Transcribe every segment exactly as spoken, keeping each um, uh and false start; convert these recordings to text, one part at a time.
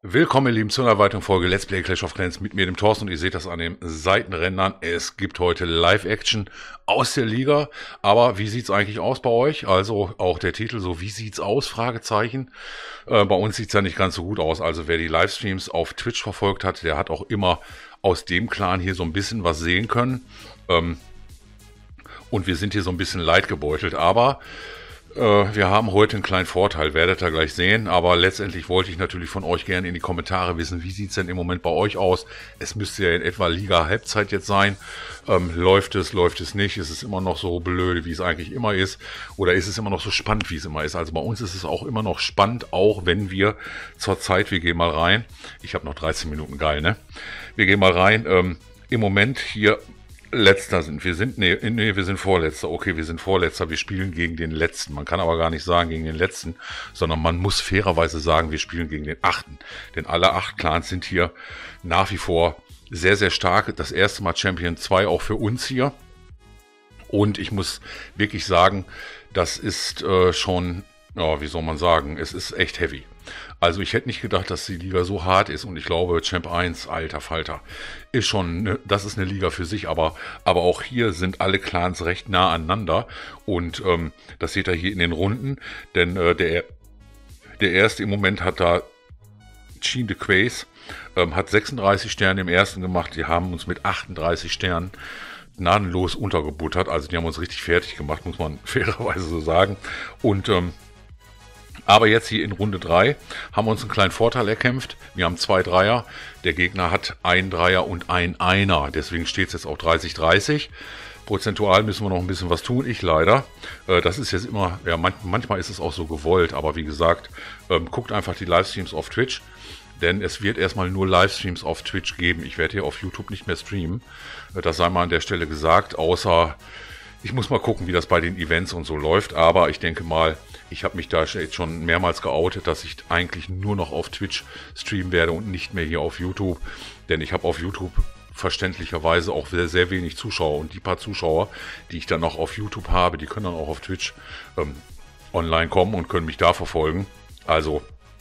Willkommen, ihr Lieben, zu einer weiteren Folge Let's Play Clash of Clans mit mir, dem Thorsten. Und ihr seht das an den Seitenrändern. Es gibt heute Live-Action aus der Liga. Aber wie sieht's eigentlich aus bei euch? Also auch der Titel so, wie sieht's aus? Fragezeichen. Äh, bei uns sieht's ja nicht ganz so gut aus. Also wer die Livestreams auf Twitch verfolgt hat, der hat auch immer aus dem Clan hier so ein bisschen was sehen können. Ähm, und wir sind hier so ein bisschen leidgebeutelt. Aber wir haben heute einen kleinen Vorteil, werdet ihr gleich sehen, aber letztendlich wollte ich natürlich von euch gerne in die Kommentare wissen, wie sieht es denn im Moment bei euch aus? Es müsste ja in etwa Liga-Halbzeit jetzt sein. Ähm, läuft es, läuft es nicht? Ist es immer noch so blöde, wie es eigentlich immer ist? Oder ist es immer noch so spannend, wie es immer ist? Also bei uns ist es auch immer noch spannend, auch wenn wir zur Zeit, wir gehen mal rein, ich habe noch dreizehn Minuten, geil, ne? Wir gehen mal rein, ähm, im Moment hier Letzter sind. Wir sind, nee, nee, wir sind Vorletzter. Okay, wir sind Vorletzter. Wir spielen gegen den Letzten. Man kann aber gar nicht sagen gegen den Letzten, sondern man muss fairerweise sagen, wir spielen gegen den Achten. Denn alle acht Clans sind hier nach wie vor sehr, sehr stark. Das erste Mal Champion zwei auch für uns hier. Und ich muss wirklich sagen, das ist äh, schon, ja, wie soll man sagen, es ist echt heavy. Also ich hätte nicht gedacht, dass die Liga so hart ist und ich glaube, Champ eins, alter Falter, ist schon, ne, das ist eine Liga für sich, aber, aber auch hier sind alle Clans recht nah aneinander und ähm, das seht ihr hier in den Runden, denn äh, der, der erste im Moment hat da Chien de Quays, ähm, hat sechsunddreißig Sterne im ersten gemacht, die haben uns mit achtunddreißig Sternen gnadenlos untergebuttert, also die haben uns richtig fertig gemacht, muss man fairerweise so sagen und ähm, aber jetzt hier in Runde drei haben wir uns einen kleinen Vorteil erkämpft. Wir haben zwei Dreier. Der Gegner hat ein Dreier und ein Einer. Deswegen steht es jetzt auch dreißig dreißig. Prozentual müssen wir noch ein bisschen was tun. Ich leider. Äh, das ist jetzt immer, ja, man, manchmal ist es auch so gewollt. Aber wie gesagt, ähm, guckt einfach die Livestreams auf Twitch. Denn es wird erstmal nur Livestreams auf Twitch geben. Ich werde hier auf YouTube nicht mehr streamen. Äh, das sei mal an der Stelle gesagt. Außer, ich muss mal gucken, wie das bei den Events und so läuft. Aber ich denke mal, ich habe mich da jetzt schon mehrmals geoutet, dass ich eigentlich nur noch auf Twitch streamen werde und nicht mehr hier auf YouTube. Denn ich habe auf YouTube verständlicherweise auch sehr, sehr wenig Zuschauer. Und die paar Zuschauer, die ich dann noch auf YouTube habe, die können dann auch auf Twitch ähm, online kommen und können mich da verfolgen. Also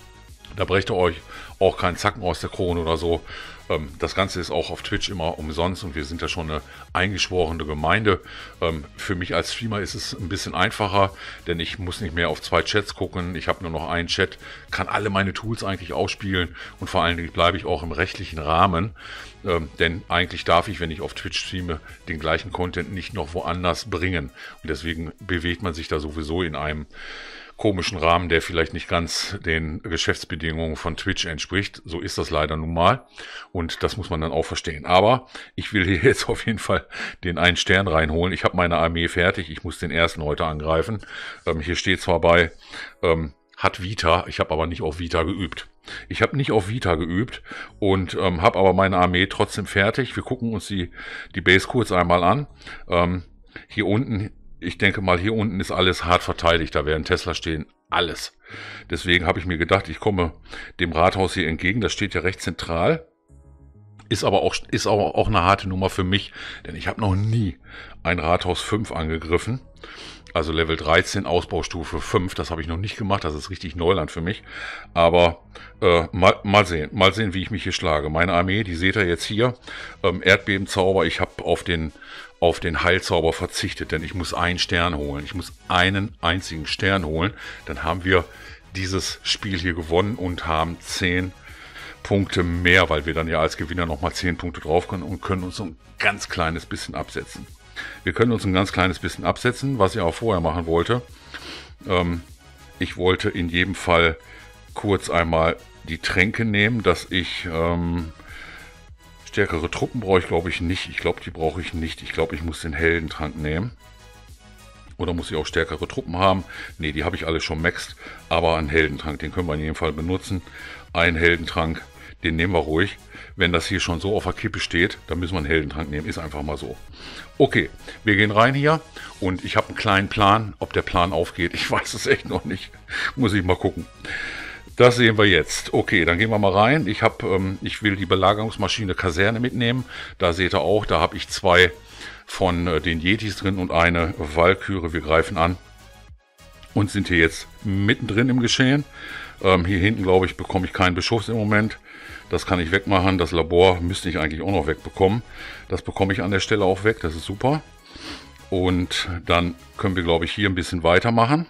da brecht ihr euch auch keinen Zacken aus der Krone oder so. Ähm, das Ganze ist auch auf Twitch immer umsonst und wir sind ja schon eine eingeschworene Gemeinde. Ähm, für mich als Streamer ist es ein bisschen einfacher, denn ich muss nicht mehr auf zwei Chats gucken. Ich habe nur noch einen Chat, kann alle meine Tools eigentlich ausspielen und vor allen Dingen bleibe ich auch im rechtlichen Rahmen. Ähm, denn eigentlich darf ich, wenn ich auf Twitch streame, den gleichen Content nicht noch woanders bringen. Und deswegen bewegt man sich da sowieso in einem komischen Rahmen, der vielleicht nicht ganz den Geschäftsbedingungen von Twitch entspricht. So ist das leider nun mal. Und das muss man dann auch verstehen. Aber ich will hier jetzt auf jeden Fall den einen Stern reinholen. Ich habe meine Armee fertig. Ich muss den ersten heute angreifen. Ähm, hier steht zwar bei, ähm, hat Vita. Ich habe aber nicht auf Vita geübt. Ich habe nicht auf Vita geübt und ähm, habe aber meine Armee trotzdem fertig. Wir gucken uns die, die Base kurz einmal an. Ähm, hier unten, ich denke mal, hier unten ist alles hart verteidigt. Da werden Tesla stehen. Alles. Deswegen habe ich mir gedacht, ich komme dem Rathaus hier entgegen. Das steht ja recht zentral. Ist aber auch, ist aber auch eine harte Nummer für mich. Denn ich habe noch nie ein Rathaus fünf angegriffen. Also Level dreizehn, Ausbaustufe fünf. Das habe ich noch nicht gemacht. Das ist richtig Neuland für mich. Aber äh, mal, mal sehen. Mal sehen, wie ich mich hier schlage. Meine Armee, die seht ihr jetzt hier. Ähm, Erdbebenzauber. Ich habe auf den... auf den Heilzauber verzichtet, denn ich muss einen Stern holen. Ich muss einen einzigen Stern holen. Dann haben wir dieses Spiel hier gewonnen und haben zehn Punkte mehr, weil wir dann ja als Gewinner nochmal zehn Punkte drauf können und können uns so ein ganz kleines bisschen absetzen. Wir können uns ein ganz kleines bisschen absetzen, was ich auch vorher machen wollte. Ähm, ich wollte in jedem Fall kurz einmal die Tränke nehmen, dass ich... Ähm, Stärkere Truppen brauche ich, glaube ich, nicht. Ich glaube, die brauche ich nicht. Ich glaube, ich muss den Heldentrank nehmen. Oder muss ich auch stärkere Truppen haben? Ne, die habe ich alle schon maxed. Aber einen Heldentrank, den können wir in jedem Fall benutzen. Einen Heldentrank, den nehmen wir ruhig. Wenn das hier schon so auf der Kippe steht, dann müssen wir einen Heldentrank nehmen. Ist einfach mal so. Okay, wir gehen rein hier. Und ich habe einen kleinen Plan. Ob der Plan aufgeht, ich weiß es echt noch nicht. Muss ich mal gucken. Das sehen wir jetzt. Okay, dann gehen wir mal rein. Ich habe, ähm, ich will die Belagerungsmaschine Kaserne mitnehmen. Da seht ihr auch, da habe ich zwei von äh, den Yetis drin und eine Walküre. Wir greifen an. und sind hier jetzt mittendrin im Geschehen. Ähm, hier hinten, glaube ich, bekomme ich keinen Beschuss im Moment. Das kann ich wegmachen. Das Labor müsste ich eigentlich auch noch wegbekommen. Das bekomme ich an der Stelle auch weg. Das ist super. Und dann können wir, glaube ich, hier ein bisschen weitermachen.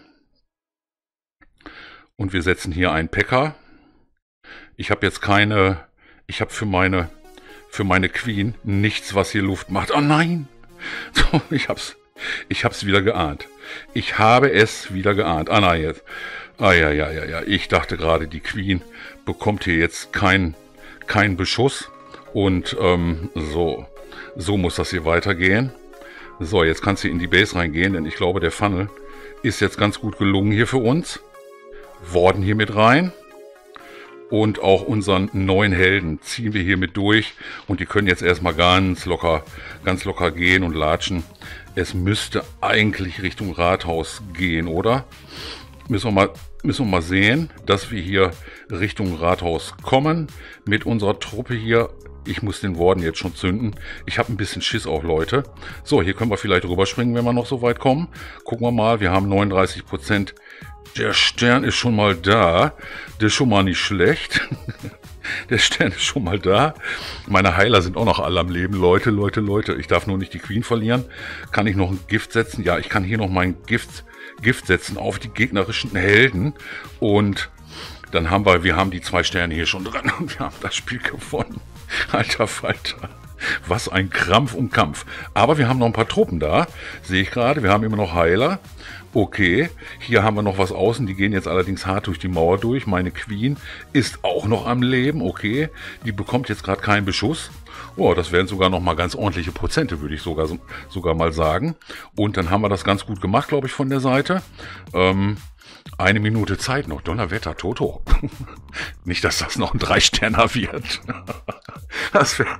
Und wir setzen hier einen Packer. Ich habe jetzt keine, ich habe für meine, für meine Queen nichts, was hier Luft macht. Oh nein! So, ich hab's, ich hab's wieder geahnt. Ich habe es wieder geahnt. Ah nein, jetzt. Ah ja, ja, ja, ja. Ich dachte gerade, die Queen bekommt hier jetzt keinen kein Beschuss. Und ähm, so, so muss das hier weitergehen. So, jetzt kann sie in die Base reingehen, denn ich glaube, der Funnel ist jetzt ganz gut gelungen hier für uns. Worden hier mit rein. Und auch unseren neuen Helden ziehen wir hier mit durch. Und die können jetzt erstmal ganz locker, ganz locker gehen und latschen. Es müsste eigentlich Richtung Rathaus gehen, oder? Müssen wir mal, müssen wir mal sehen, dass wir hier Richtung Rathaus kommen. Mit unserer Truppe hier. Ich muss den Warden jetzt schon zünden. Ich habe ein bisschen Schiss auch, Leute. So, hier können wir vielleicht rüberspringen, wenn wir noch so weit kommen. Gucken wir mal, wir haben neununddreißig Prozent. Der Stern ist schon mal da. Der ist schon mal nicht schlecht. Der Stern ist schon mal da. Meine Heiler sind auch noch alle am Leben. Leute, Leute, Leute. Ich darf nur nicht die Queen verlieren. Kann ich noch ein Gift setzen? Ja, ich kann hier noch mein Gift, Gift setzen auf die gegnerischen Helden. Und dann haben wir, wir haben die zwei Sterne hier schon dran. Und wir haben das Spiel gewonnen. Alter Falter. Was ein Krampf und Kampf. Aber wir haben noch ein paar Truppen da. Sehe ich gerade. Wir haben immer noch Heiler. Okay. Hier haben wir noch was außen. Die gehen jetzt allerdings hart durch die Mauer durch. Meine Queen ist auch noch am Leben. Okay. Die bekommt jetzt gerade keinen Beschuss. Oh, das wären sogar noch mal ganz ordentliche Prozente, würde ich sogar, sogar mal sagen. Und dann haben wir das ganz gut gemacht, glaube ich, von der Seite. Ähm... Eine Minute Zeit noch. Donnerwetter, Toto. Nicht, dass das noch ein Drei-Sterner wird. Das wäre...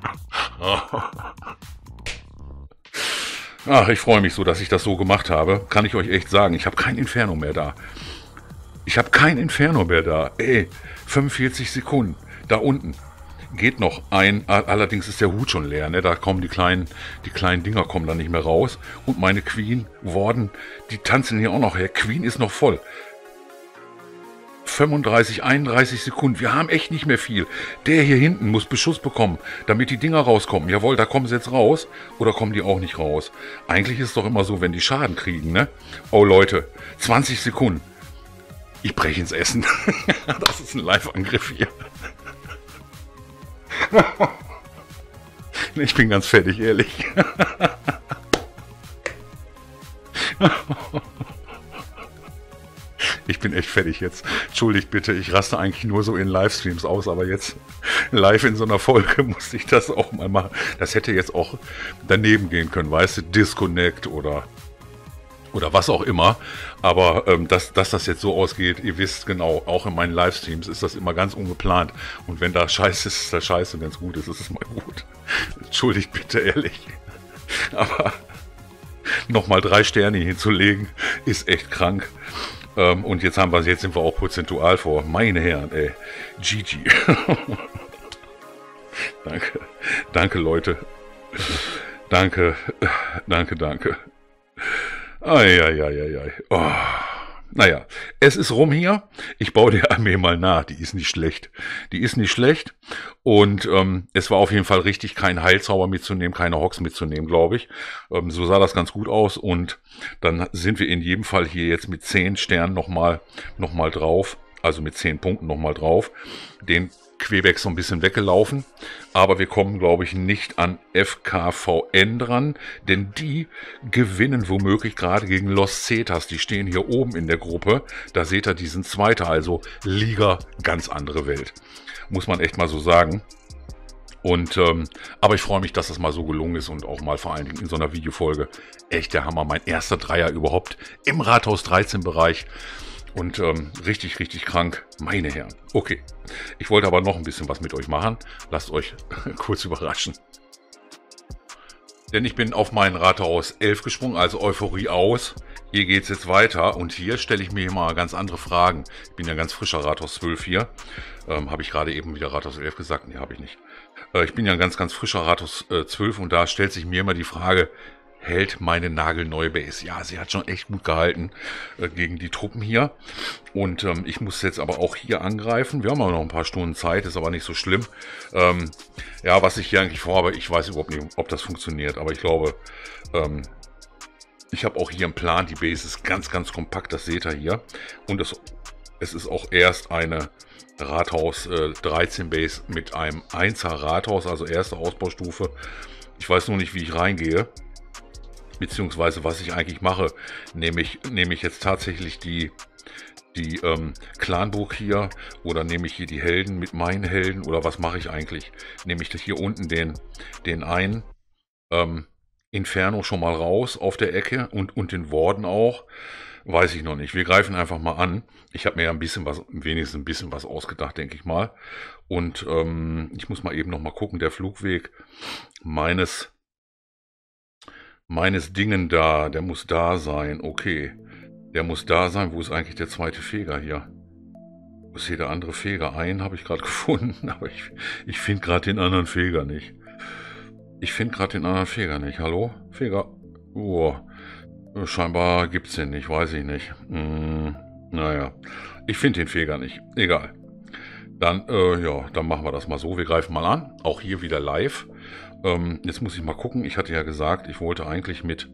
Ach, ich freue mich so, dass ich das so gemacht habe. Kann ich euch echt sagen. Ich habe kein Inferno mehr da. Ich habe kein Inferno mehr da. Ey, fünfundvierzig Sekunden. Da unten geht noch ein. Allerdings ist der Hut schon leer. Ne? Da kommen die kleinen, die kleinen Dinger kommen da nicht mehr raus. Und meine Queen, Warden, die tanzen hier auch noch her. Queen ist noch voll. fünfunddreißig, einunddreißig Sekunden. Wir haben echt nicht mehr viel. Der hier hinten muss Beschuss bekommen, damit die Dinger rauskommen. Jawohl, da kommen sie jetzt raus. Oder kommen die auch nicht raus? Eigentlich ist es doch immer so, wenn die Schaden kriegen, ne? Oh Leute, zwanzig Sekunden. Ich breche ins Essen. Das ist ein Live-Angriff hier. Ich bin ganz fertig, ehrlich. Ich bin echt fertig jetzt. Entschuldigt bitte, ich raste eigentlich nur so in Livestreams aus, aber jetzt live in so einer Folge musste ich das auch mal machen. Das hätte jetzt auch daneben gehen können, weißt du, Disconnect oder, oder was auch immer. Aber ähm, dass, dass das jetzt so ausgeht, ihr wisst genau, auch in meinen Livestreams ist das immer ganz ungeplant. Und wenn da Scheiße ist, ist da Scheiße, wenn es gut ist, ist es mal gut. Entschuldigt bitte, ehrlich. Aber nochmal drei Sterne hinzulegen, ist echt krank. Ähm, und jetzt haben wir, jetzt sind wir auch prozentual vor. Meine Herren, ey. G G. Danke. Danke, Leute. Danke. Danke, danke. Eieieiei. Oh. Naja, es ist rum hier. Ich baue der Armee mal nach. Die ist nicht schlecht. Die ist nicht schlecht. Und ähm, es war auf jeden Fall richtig, keinen Heilzauber mitzunehmen, keine Hocks mitzunehmen, glaube ich. Ähm, so sah das ganz gut aus. Und dann sind wir in jedem Fall hier jetzt mit zehn Sternen nochmal noch mal drauf. Also mit zehn Punkten nochmal drauf. Den Quebec so ein bisschen weggelaufen. Aber wir kommen, glaube ich, nicht an F K V N dran. Denn die gewinnen womöglich gerade gegen Los Cetas. Die stehen hier oben in der Gruppe. Da seht ihr, die sind Zweiter. Also Liga, ganz andere Welt. Muss man echt mal so sagen. Und, ähm, aber ich freue mich, dass das mal so gelungen ist und auch mal vor allen Dingen in so einer Videofolge. Echt der Hammer. Mein erster Dreier überhaupt im Rathaus dreizehn Bereich. Und ähm, richtig, richtig krank. Meine Herren. Okay. Ich wollte aber noch ein bisschen was mit euch machen. Lasst euch kurz überraschen. Denn ich bin auf meinen Rathaus elf gesprungen, also Euphorie aus. Hier geht es jetzt weiter. Und hier stelle ich mir mal ganz andere Fragen. Ich bin ja ganz frischer Rathaus zwölf hier. Ähm, habe ich gerade eben wieder Rathaus elf gesagt? Nee, habe ich nicht. Äh, ich bin ja ein ganz, ganz frischer Rathaus äh, zwölf. Und da stellt sich mir immer die Frage, hält meine nagelneue Base. Ja, sie hat schon echt gut gehalten äh, gegen die Truppen hier. Und ähm, ich muss jetzt aber auch hier angreifen. Wir haben auch noch ein paar Stunden Zeit, ist aber nicht so schlimm. Ähm, ja, was ich hier eigentlich vorhabe, ich weiß überhaupt nicht, ob das funktioniert. Aber ich glaube, ähm, ich habe auch hier einen Plan. Die Base ist ganz, ganz kompakt, das seht ihr hier. Und es, es ist auch erst eine Rathaus äh, dreizehn Base mit einem Einser Rathaus, also erste Ausbaustufe. Ich weiß nur nicht, wie ich reingehe. Beziehungsweise was ich eigentlich mache, nehme ich, nehme ich jetzt tatsächlich die, die ähm, Clanburg hier oder nehme ich hier die Helden mit meinen Helden oder was mache ich eigentlich? Nehme ich hier unten den, den einen ähm, Inferno schon mal raus auf der Ecke und, und den Warden auch? Weiß ich noch nicht. Wir greifen einfach mal an. Ich habe mir ja ein bisschen was, wenigstens ein bisschen was ausgedacht, denke ich mal. Und ähm, ich muss mal eben noch mal gucken, der Flugweg meines Meines Dingen da, der muss da sein, okay. Der muss da sein, wo ist eigentlich der zweite Feger hier? Wo ist hier der andere Feger? Einen habe ich gerade gefunden, aber ich, ich finde gerade den anderen Feger nicht. Ich finde gerade den anderen Feger nicht. Hallo? Feger? Oh, scheinbar gibt es den nicht, weiß ich nicht. Hm, naja, ich finde den Feger nicht. Egal. Dann, äh, ja, dann machen wir das mal so. Wir greifen mal an. Auch hier wieder live. Ähm, jetzt muss ich mal gucken. Ich hatte ja gesagt, ich wollte eigentlich mit,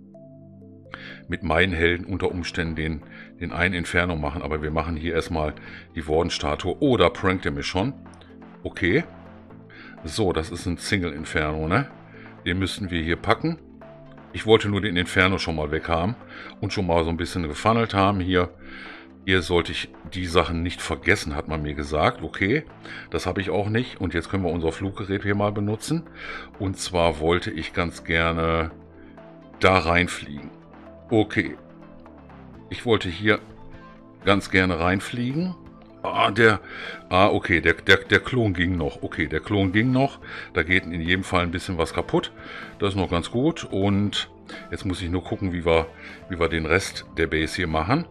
mit meinen Helden unter Umständen den, den einen Inferno machen. Aber wir machen hier erstmal die Warden-Statue. Oh, da prankt er mich schon. Okay. So, das ist ein Single Inferno, ne? Den müssten wir hier packen. Ich wollte nur den Inferno schon mal weg haben. Und schon mal so ein bisschen gefunnelt haben hier. Hier sollte ich die Sachen nicht vergessen, hat man mir gesagt. Okay, das habe ich auch nicht. Und jetzt können wir unser Fluggerät hier mal benutzen. Und zwar wollte ich ganz gerne da reinfliegen. Okay. Ich wollte hier ganz gerne reinfliegen. Ah, der, ah, okay, der, der, der Klon ging noch. Okay, der Klon ging noch. Da geht in jedem Fall ein bisschen was kaputt. Das ist noch ganz gut. Und jetzt muss ich nur gucken, wie wir, wie wir den Rest der Base hier machen.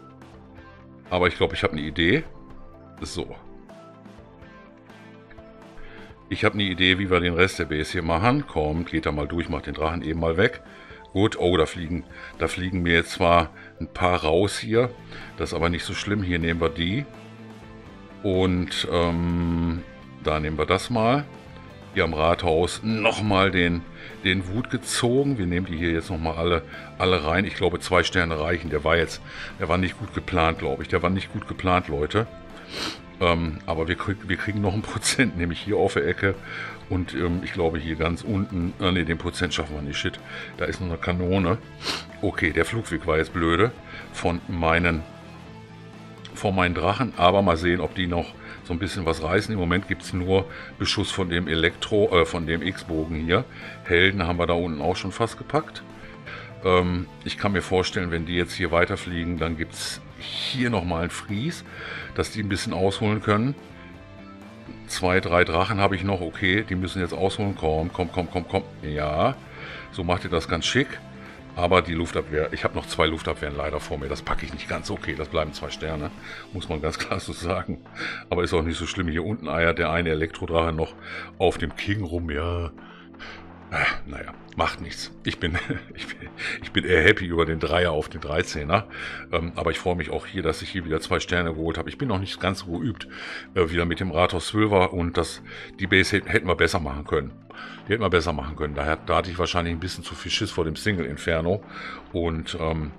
Aber ich glaube, ich habe eine Idee. So. Ich habe eine Idee, wie wir den Rest der Base hier machen. Kommt, geht da mal durch, macht den Drachen eben mal weg. Gut, oh, da fliegen, da fliegen mir jetzt zwar ein paar raus hier. Das ist aber nicht so schlimm. Hier nehmen wir die. Und ähm, da nehmen wir das mal. Hier am Rathaus nochmal den, den Wut gezogen. Wir nehmen die hier jetzt nochmal alle, alle rein. Ich glaube, zwei Sterne reichen. Der war jetzt, der war nicht gut geplant, glaube ich. Der war nicht gut geplant, Leute. Ähm, aber wir, krieg, wir kriegen noch ein Prozent, nämlich hier auf der Ecke. Und ähm, ich glaube, hier ganz unten, äh, ne, den Prozent schaffen wir nicht. Shit, da ist noch eine Kanone. Okay, der Flugweg war jetzt blöde von meinen, von meinen Drachen. Aber mal sehen, ob die noch so ein bisschen was reißen. Im Moment gibt es nur Beschuss von dem Elektro, äh, von dem X-Bogen hier. Helden haben wir da unten auch schon fast gepackt. Ähm, ich kann mir vorstellen, wenn die jetzt hier weiterfliegen, dann gibt es hier nochmal einen Fries, dass die ein bisschen ausholen können. Zwei, drei Drachen habe ich noch. Okay, die müssen jetzt ausholen. Komm, komm, komm, komm, komm. Ja, so macht ihr das ganz schick. Aber die Luftabwehr, ich habe noch zwei Luftabwehren leider vor mir, das packe ich nicht ganz. Okay, das bleiben zwei Sterne, muss man ganz klar so sagen. Aber ist auch nicht so schlimm. Hier unten eiert der eine Elektrodrache noch auf dem King rum, ja. Ach, naja, macht nichts. Ich bin, ich, bin, ich bin eher happy über den Dreier auf den dreizehner. Ähm, aber ich freue mich auch hier, dass ich hier wieder zwei Sterne geholt habe. Ich bin noch nicht ganz so geübt, äh, wieder mit dem Rathaus zwölfer und das, die Base hätten, hätten wir besser machen können. Die hätten wir besser machen können. Daher, da hatte ich wahrscheinlich ein bisschen zu viel Schiss vor dem Single Inferno. Und ähm,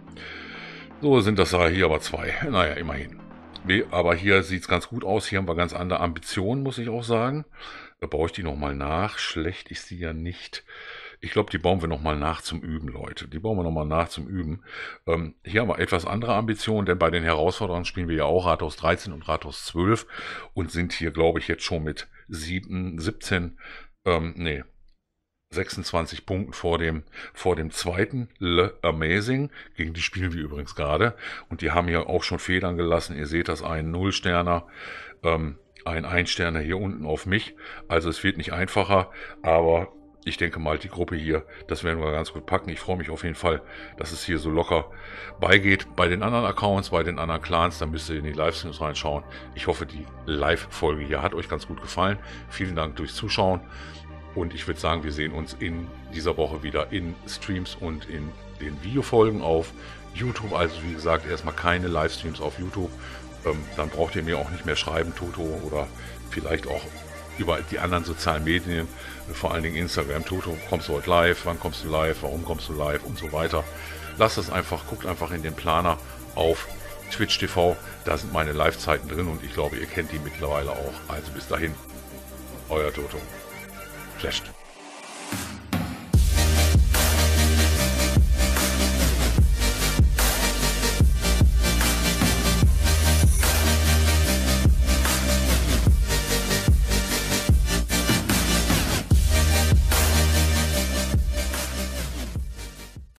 so sind das hier aber zwei. Naja, immerhin. Aber hier sieht es ganz gut aus. Hier haben wir ganz andere Ambitionen, muss ich auch sagen. Da baue ich die nochmal nach. Schlecht ist sie ja nicht. Ich glaube, die bauen wir nochmal nach zum Üben, Leute. Die bauen wir nochmal nach zum Üben. Ähm, hier haben wir etwas andere Ambitionen, denn bei den Herausforderungen spielen wir ja auch Rathaus dreizehn und Rathaus zwölf und sind hier, glaube ich, jetzt schon mit sieben, siebzehn, ähm, nee, sechsundzwanzig Punkten vor dem, vor dem zweiten Le Amazing. Gegen die spielen wir übrigens gerade. Und die haben hier auch schon Federn gelassen. Ihr seht das, ein Null-Sterner, ähm, ein Ein-Sterner hier unten auf mich. Also es wird nicht einfacher, aber ich denke mal, die Gruppe hier, das werden wir ganz gut packen. Ich freue mich auf jeden Fall, dass es hier so locker beigeht. Bei den anderen Accounts, bei den anderen Clans, da müsst ihr in die Livestreams reinschauen. Ich hoffe, die Live-Folge hier hat euch ganz gut gefallen. Vielen Dank durchs Zuschauen. Und ich würde sagen, wir sehen uns in dieser Woche wieder in Streams und in den Videofolgen auf YouTube. Also wie gesagt, erstmal keine Livestreams auf YouTube. Ähm, dann braucht ihr mir auch nicht mehr schreiben, Toto, oder vielleicht auch über die anderen sozialen Medien, vor allen Dingen Instagram. Toto, kommst du heute live? Wann kommst du live? Warum kommst du live? Und so weiter. Lasst das einfach, guckt einfach in den Planer auf Twitch T V. Da sind meine Live-Zeiten drin und ich glaube, ihr kennt die mittlerweile auch. Also bis dahin, euer Toto. Flasht.